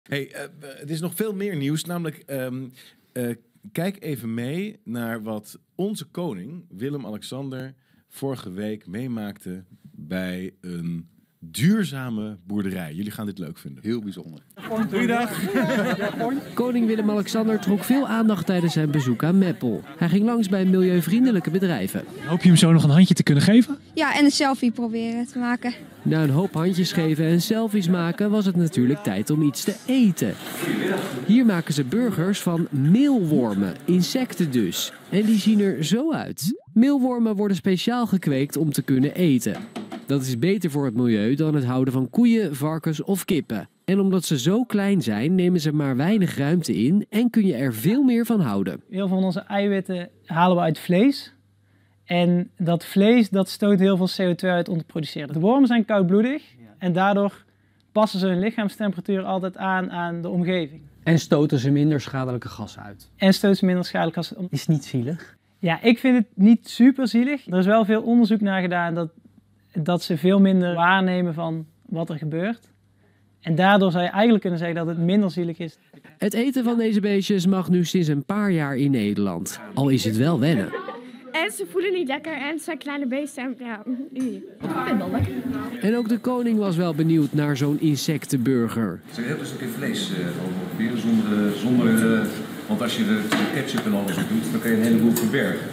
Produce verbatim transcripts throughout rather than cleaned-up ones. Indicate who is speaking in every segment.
Speaker 1: Hey, uh, het is nog veel meer nieuws, namelijk um, uh, kijk even mee naar wat onze koning, Willem-Alexander, vorige week meemaakte bij een duurzame boerderij. Jullie gaan dit leuk vinden.
Speaker 2: Heel bijzonder.
Speaker 1: Goeiedag.
Speaker 3: Koning Willem-Alexander trok veel aandacht tijdens zijn bezoek aan Meppel. Hij ging langs bij milieuvriendelijke bedrijven.
Speaker 4: Hoop je hem zo nog een handje te kunnen geven?
Speaker 5: Ja, en een selfie proberen te maken.
Speaker 3: Na een hoop handjes geven en selfies maken was het natuurlijk tijd om iets te eten. Hier maken ze burgers van meelwormen, insecten dus. En die zien er zo uit. Meelwormen worden speciaal gekweekt om te kunnen eten. Dat is beter voor het milieu dan het houden van koeien, varkens of kippen. En omdat ze zo klein zijn, nemen ze maar weinig ruimte in en kun je er veel meer van houden.
Speaker 6: Heel veel van onze eiwitten halen we uit vlees. En dat vlees dat stoot heel veel C O twee uit om te produceren. De wormen zijn koudbloedig en daardoor passen ze hun lichaamstemperatuur altijd aan aan de omgeving.
Speaker 7: En stoten ze minder schadelijke gassen uit.
Speaker 6: En stoten ze minder schadelijke gassen.
Speaker 7: Is niet zielig?
Speaker 6: Ja, ik vind het niet super zielig. Er is wel veel onderzoek naar gedaan dat, dat ze veel minder waarnemen van wat er gebeurt. En daardoor zou je eigenlijk kunnen zeggen dat het minder zielig is.
Speaker 3: Het eten van deze beestjes mag nu sinds een paar jaar in Nederland. Al is het wel wennen.
Speaker 8: En ze voelen niet lekker en het zijn kleine beesten. En ja, ik vind het wel lekker.
Speaker 3: En ook de koning was wel benieuwd naar zo'n insectenburger.
Speaker 9: Het is een heel stukje vlees uh, zonder, zonder uh, want als je de, de ketchup en alles op doet, dan kan je een heleboel verbergen.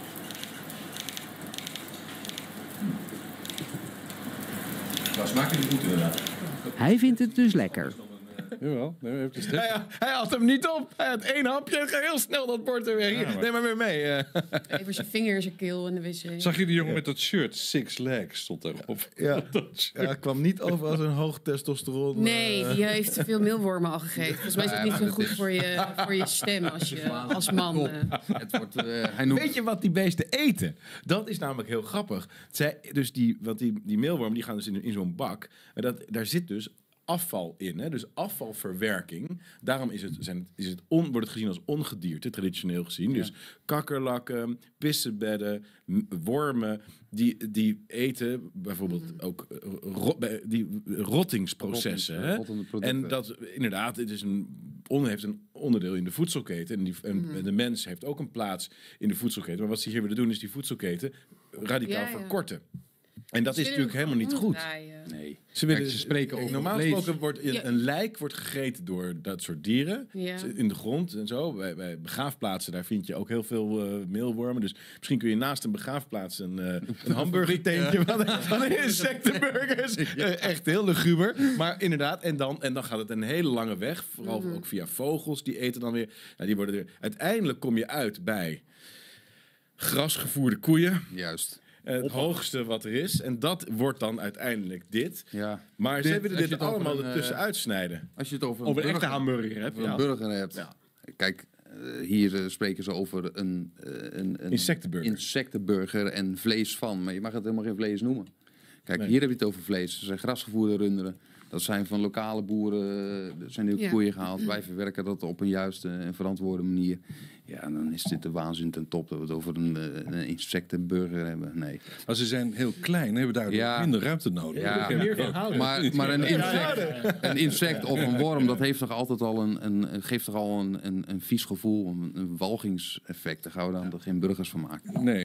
Speaker 9: Nou, smaakt het goed inderdaad.
Speaker 3: Hij vindt het dus lekker.
Speaker 1: Jawel, nee, hij, hij had hem niet op. Hij had één hapje en ga heel snel dat bord er weer. Ja, maar... Neem maar weer mee. Uh.
Speaker 10: Even zijn vinger in zijn keel in de wc.
Speaker 11: Zag je die jongen met dat shirt? Six legs stond erop.
Speaker 1: Ja, ja kwam niet over als een hoog testosteron.
Speaker 10: Nee, die heeft te veel meelwormen al gegeten. Volgens mij is het niet zo goed voor je, voor je stem als, je, als man. Uh.
Speaker 1: Het wordt, uh, hij noemt... Weet je wat die beesten eten? Dat is namelijk heel grappig. Zij, dus die, want die, die meelwormen die gaan dus in, in zo'n bak. En dat, daar zit dus afval in, hè? Dus afvalverwerking. Daarom is het, zijn, is het on, wordt het gezien als ongedierte, traditioneel gezien. Ja. Dus kakkerlakken, pissenbedden, wormen, die, die eten bijvoorbeeld mm. ook ro, die rottingsprocessen. Hè? En dat inderdaad, het is een, on, heeft een onderdeel in de voedselketen. En, die, en mm. de mens heeft ook een plaats in de voedselketen. Maar wat ze hier willen doen, is die voedselketen radicaal ja, ja. verkorten. En dat ze is natuurlijk helemaal niet goed.
Speaker 2: Nee.
Speaker 1: Ze, willen,
Speaker 2: Kijk, ze spreken over
Speaker 1: normaal
Speaker 2: vlees.
Speaker 1: gesproken wordt een, een lijk wordt gegeten door dat soort dieren. Ja. In de grond en zo. Bij, bij begraafplaatsen, daar vind je ook heel veel uh, meelwormen. Dus misschien kun je naast een begraafplaats een, uh, een hamburgertentje van, van insectenburgers. Uh, echt heel luguber. Maar inderdaad, en dan, en dan gaat het een hele lange weg. Vooral mm-hmm. ook via vogels, die eten dan weer. Nou, die worden er, uiteindelijk kom je uit bij grasgevoerde koeien.
Speaker 2: Juist.
Speaker 1: Het Op. hoogste wat er is. En dat wordt dan uiteindelijk dit.
Speaker 2: Ja.
Speaker 1: Maar
Speaker 2: dit,
Speaker 1: ze willen dit allemaal ertussen uh, uitsnijden.
Speaker 2: Als je het over een,
Speaker 1: over een
Speaker 2: burger,
Speaker 1: echte hamburger hebt.
Speaker 2: Over ja. een burger hebt. Ja. Kijk, uh, hier uh, spreken ze over een, uh, een, een
Speaker 1: insectenburger.
Speaker 2: insectenburger en vlees van. Maar je mag het helemaal geen vlees noemen. Kijk, nee. hier heb je het over vlees. Dat zijn grasgevoerde runderen. Dat zijn van lokale boeren. Dat zijn die ja. koeien gehaald. Wij verwerken dat op een juiste en verantwoorde manier. Ja, en dan is dit de waanzin ten top dat we het over een, een insectenburger hebben. Nee.
Speaker 11: Maar ze zijn heel klein, hebben daar ja. minder ruimte nodig.
Speaker 2: Ja, ja. Maar, maar een, insect, een insect of een worm, dat heeft toch altijd al een, een, geeft toch al een, een, een vies gevoel, een, een walgingseffect. Daar gaan we dan ja. geen burgers van maken.
Speaker 11: Nee.